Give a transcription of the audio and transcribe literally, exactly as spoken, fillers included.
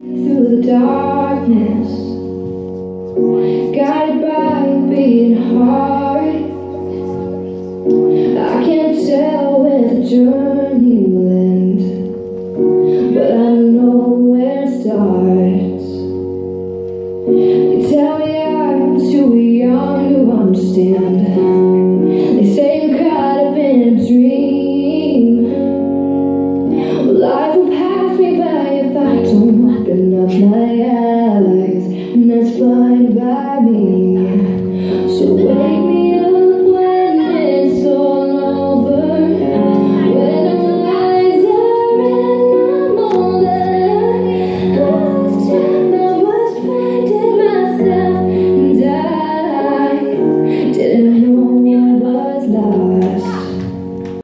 Through the darkness, guided by a beating heart. I can't tell where the journey will end, but I know where it starts. They tell me I'm too young to understand. They say I'm caught up in a dream. Well, life will pass me by if I don't open up my eyes, and that's fine by me. So wake me up.